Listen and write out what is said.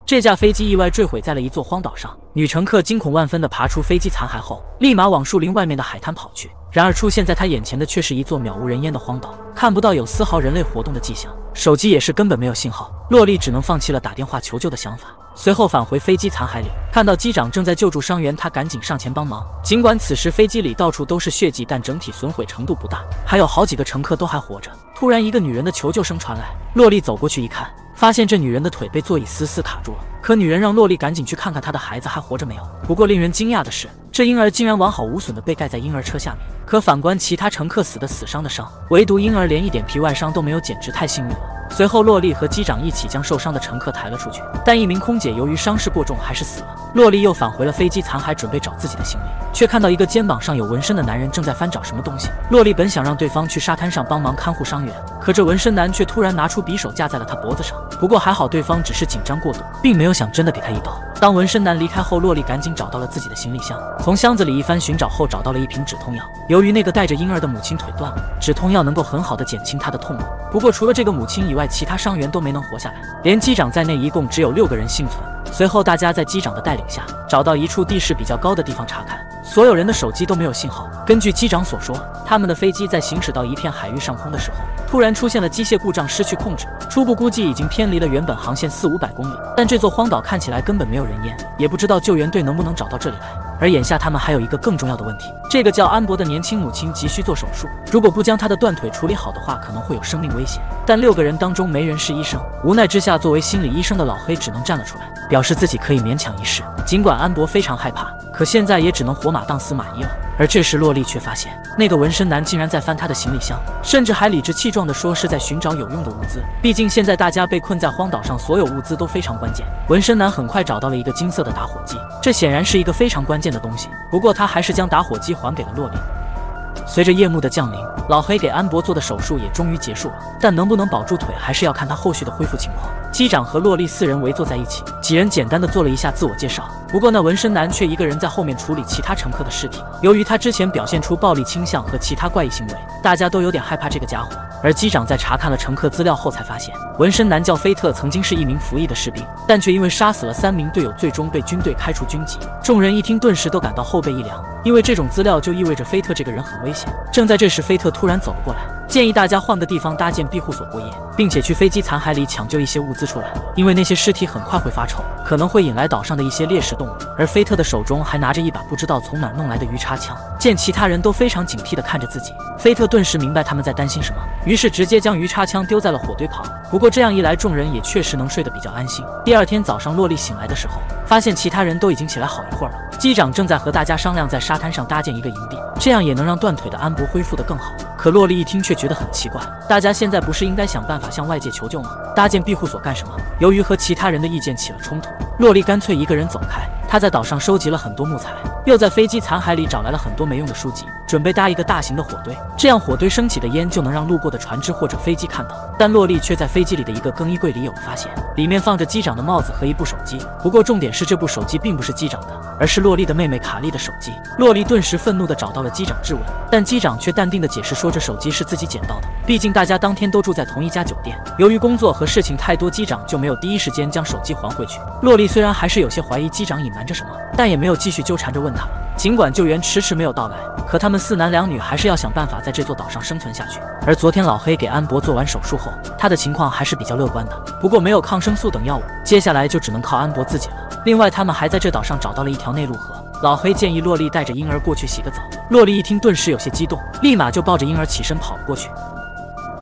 这架飞机意外坠毁在了一座荒岛上，女乘客惊恐万分地爬出飞机残骸后，立马往树林外面的海滩跑去。然而出现在她眼前的却是一座渺无人烟的荒岛，看不到有丝毫人类活动的迹象，手机也是根本没有信号。洛丽只能放弃了打电话求救的想法，随后返回飞机残骸里，看到机长正在救助伤员，她赶紧上前帮忙。尽管此时飞机里到处都是血迹，但整体损毁程度不大，还有好几个乘客都还活着。突然，一个女人的求救声传来，洛丽走过去一看，发现这女人的腿被座椅死死卡住了。可女人让洛丽赶紧去看看她的孩子还活着没有。不过令人惊讶的是，这婴儿竟然完好无损地被盖在婴儿车下面。可反观其他乘客死的死，伤的伤，唯独婴儿连一点皮外伤都没有，简直太幸运了。随后，洛丽和机长一起将受伤的乘客抬了出去，但一名空姐由于伤势过重还是死了。洛丽又返回了飞机残骸，准备找自己的行李，却看到一个肩膀上有纹身的男人正在翻找什么东西。洛丽本想让对方去沙滩上帮忙看护伤员，可这纹身男却突然拿出匕首架在了他脖子上。不过还好对方只是紧张过度，并没有想真的给他一刀。当纹身男离开后，洛丽赶紧找到了自己的行李箱，从箱子里一番寻找后找到了一瓶止痛药。由于那个带着婴儿的母亲腿断了，止痛药能够很好的减轻她的痛苦。不过除了这个母亲以外，其他伤员都没能活下来，连机长在内一共只有6个人幸存。随后大家在机长的带领下找到一处地势比较高的地方查看，所有人的手机都没有信号。根据机长所说，他们的飞机在行驶到一片海域上空的时候，突然出现了机械故障，失去控制，初步估计已经偏离了原本航线400-500公里。但这座荒岛看起来根本没有人烟，也不知道救援队能不能找到这里来。而眼下他们还有一个更重要的问题，这个叫安博的年轻母亲急需做手术，如果不将她的断腿处理好的话，可能会有生命危险。但6个人当中没人是医生，无奈之下，作为心理医生的老黑只能站了出来，表示自己可以勉强一试。尽管安博非常害怕，可现在也只能活马当死马医了。而这时洛丽却发现，那个纹身男竟然在翻他的行李箱，甚至还理直气壮地说是在寻找有用的物资。毕竟现在大家被困在荒岛上，所有物资都非常关键。纹身男很快找到了一个金色的打火机，这显然是一个非常关键的东西。不过他还是将打火机还给了洛丽。随着夜幕的降临，老黑给安博做的手术也终于结束了，但能不能保住腿还是要看他后续的恢复情况。机长和洛丽4人围坐在一起，几人简单的做了一下自我介绍。不过那纹身男却一个人在后面处理其他乘客的尸体。由于他之前表现出暴力倾向和其他怪异行为，大家都有点害怕这个家伙。而机长在查看了乘客资料后才发现，纹身男叫菲特，曾经是一名服役的士兵，但却因为杀死了3名队友，最终被军队开除军籍。众人一听，顿时都感到后背一凉，因为这种资料就意味着菲特这个人很危险。正在这时，菲特突然走了过来，建议大家换个地方搭建庇护所过夜，并且去飞机残骸里抢救一些物资出来，因为那些尸体很快会发臭，可能会引来岛上的一些猎食动物。而菲特的手中还拿着一把不知道从哪弄来的鱼叉枪，见其他人都非常警惕地看着自己，菲特顿时明白他们在担心什么，于是直接将鱼叉枪丢在了火堆旁。不过这样一来，众人也确实能睡得比较安心。第二天早上，洛丽醒来的时候，发现其他人都已经起来好一会儿了。机长正在和大家商量在沙滩上搭建一个营地，这样也能让断腿的安博恢复得更好。可洛丽一听却觉得很奇怪，大家现在不是应该想办法向外界求救吗？搭建庇护所干什么？由于和其他人的意见起了冲突，洛丽干脆一个人走开。她在岛上收集了很多木材，又在飞机残骸里找来了很多没用的书籍，准备搭一个大型的火堆，这样火堆升起的烟就能让路过的船只或者飞机看到。但洛丽却在飞机里的一个更衣柜里有了发现，里面放着机长的帽子和一部手机。不过重点是这部手机并不是机长的，而是洛丽的妹妹卡莉的手机。洛丽顿时愤怒地找到了机长质问，但机长却淡定地解释说这手机是自己捡到的，毕竟大家当天都住在同一家酒店，由于工作和事情太多，机长就没有第一时间将手机还回去。洛丽虽然还是有些怀疑机长隐瞒着什么，但也没有继续纠缠着问他了。尽管救援迟迟没有到来，可他们4男2女还是要想办法在这座岛上生存下去。而昨天老黑给安博做完手术后，他的情况还是比较乐观的，不过没有抗生素等药物，接下来就只能靠安博自己了。另外他们还在这岛上找到了一条内陆河，老黑建议洛丽带着婴儿过去洗个澡。洛丽一听顿时有些激动，立马就抱着婴儿起身跑了过去。